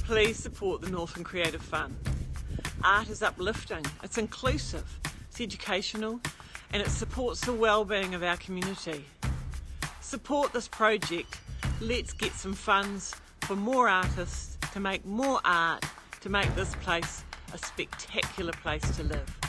Please support the Northland Creative Fund. Art is uplifting, it's inclusive, it's educational, and it supports the well-being of our community. Support this project. Let's get some funds for more artists to make more art, to make this place a spectacular place to live.